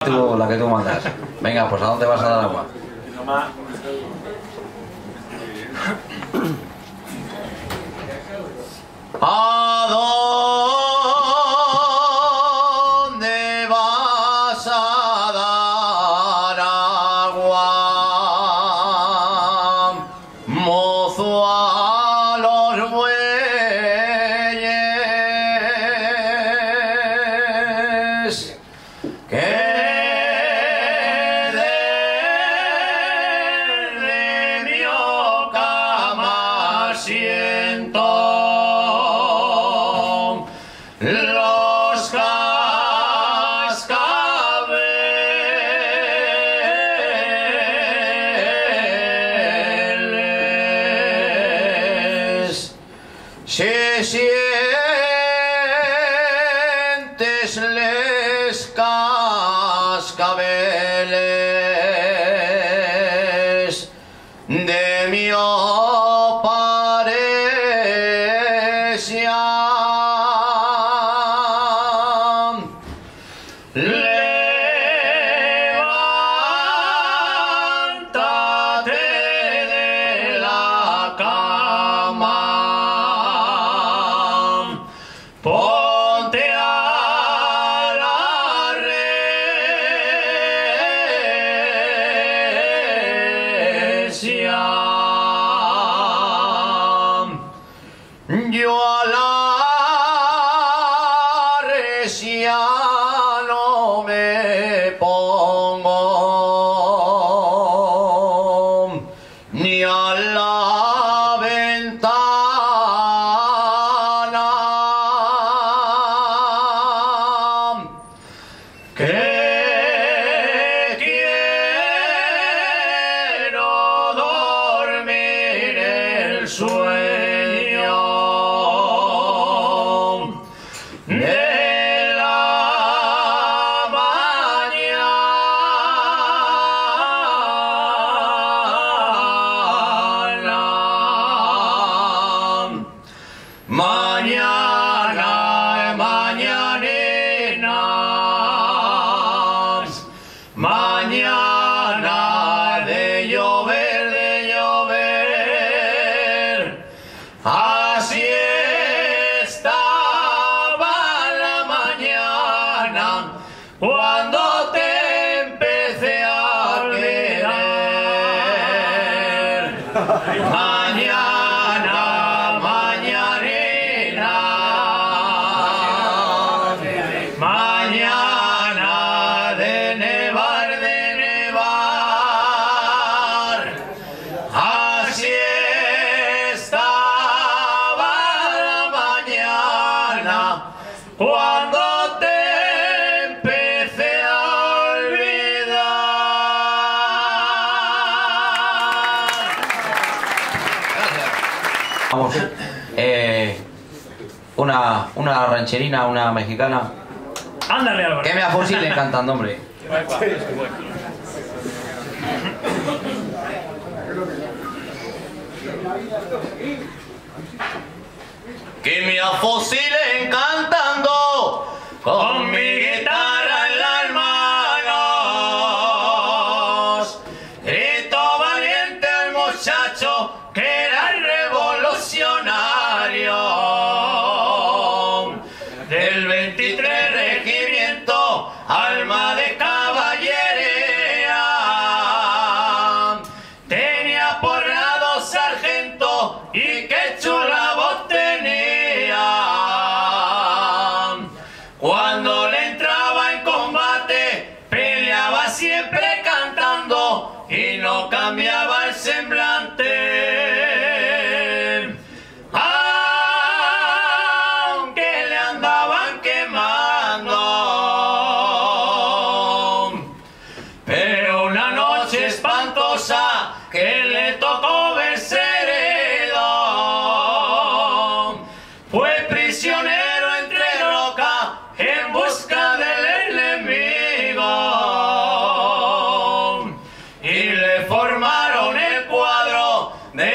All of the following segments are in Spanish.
La que tú mandas. Venga, pues ¿a dónde vas a dar agua? ¿A dónde vas a dar agua, mozo, a los bueyes? Que los cascabeles, si sientes les cascabeles de mi paresia, levántate de la cama, ponte a la recia. Yo a la recia no me pongo, ni a la ventana, que quiero dormir el sueño de la mañana, mañaninas, mañana de llover, así estaba la mañana cuando te empecé a querer. Mañana, mañanina, mañana de nevar, así estaba la mañana cuando te empecé a olvidar. Gracias. Vamos, una rancherina, una mexicana. Ándale, Álvaro. Que me afosilen cantando, hombre. Que me afosilen cantando con mi guitarra en las manos. Grito valiente al muchacho que era el revolucionario del 23 Regimiento, alma de caballería. Tenía porrado sargento y qué chula voz tenía. Cuando le entraba en combate peleaba siempre cantando y no cambiaba el semblante. Aunque le andaban quemando, pero una noche espantosa que le tocó verse herido, fue prisionero entre roca en busca del enemigo y le formaron el cuadro de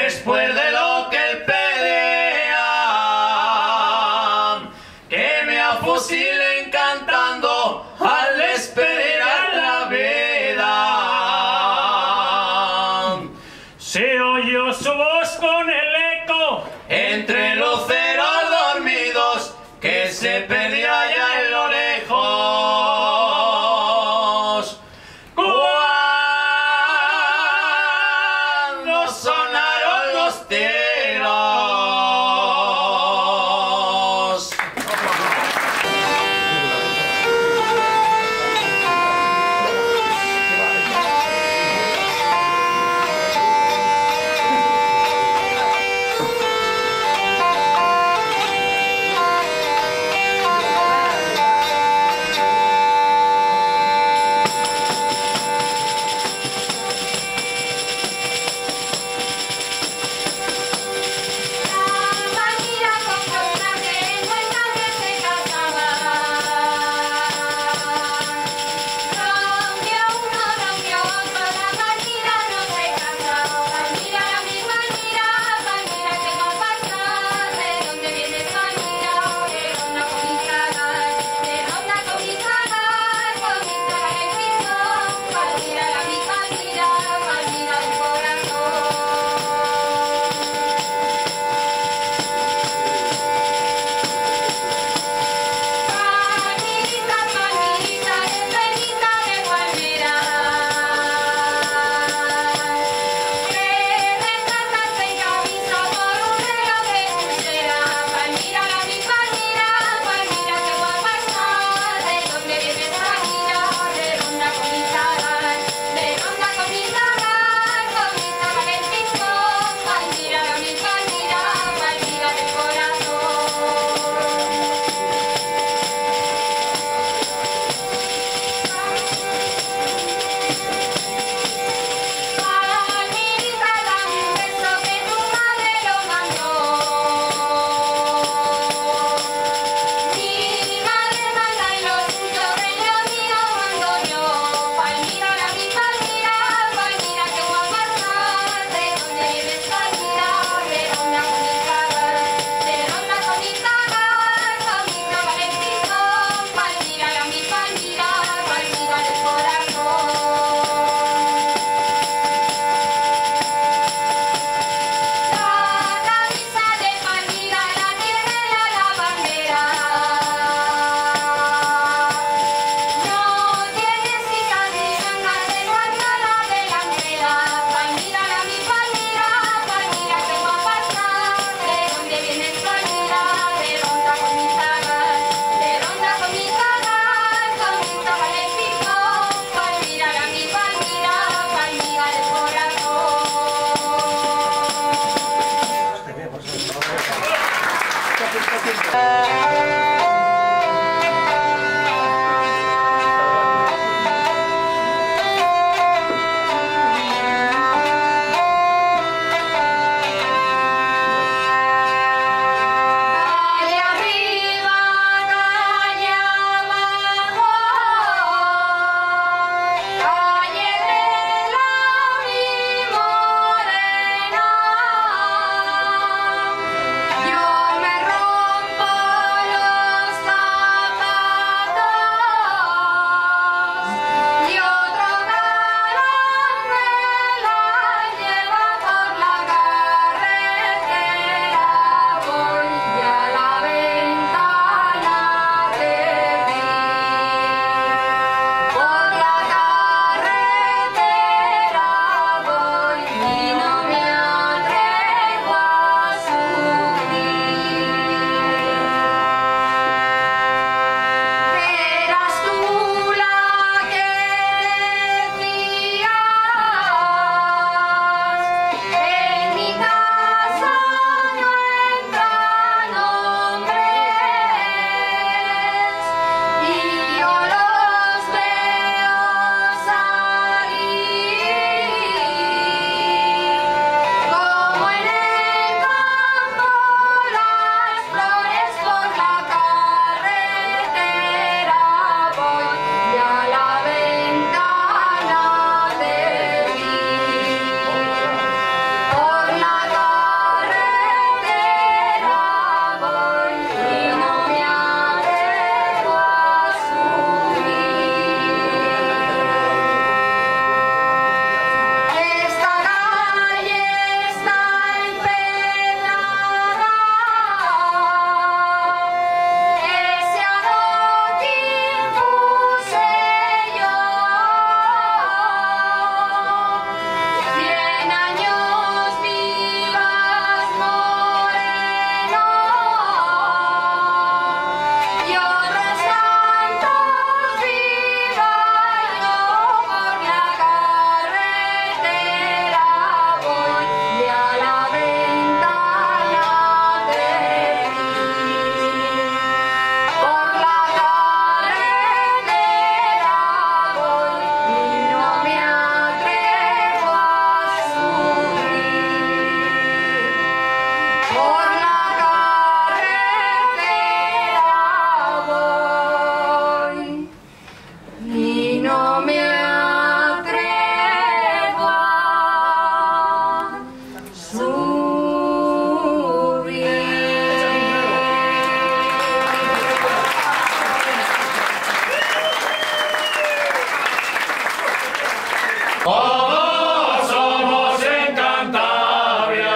Como somos en Cantabria,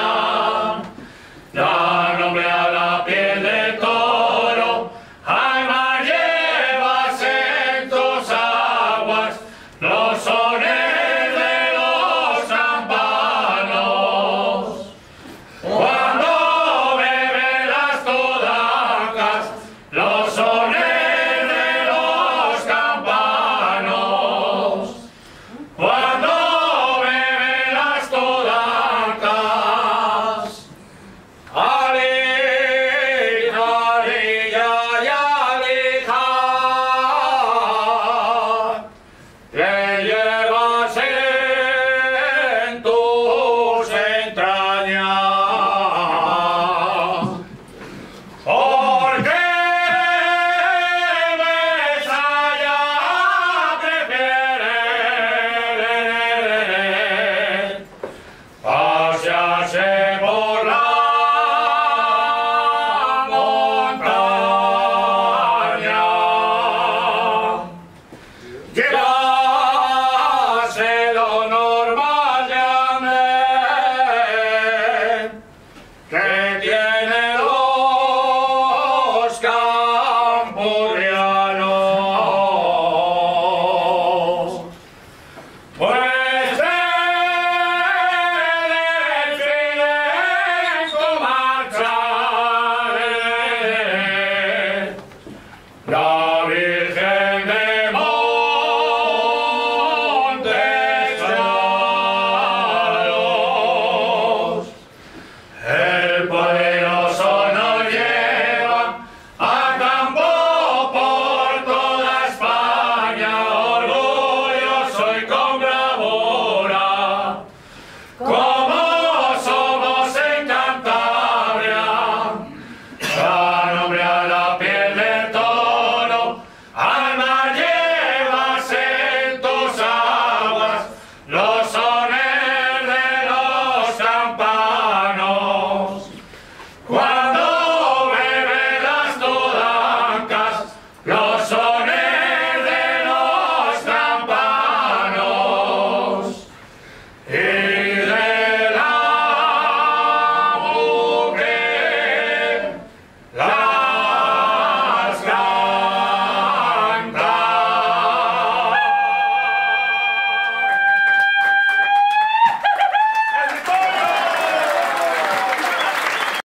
da nombre a la piel de toro, alma llevas en tus aguas, los sones de los campanos. Cuando beben las todacas, los sones de los campanos. Cuando beben las todacas, alija, alija, alija,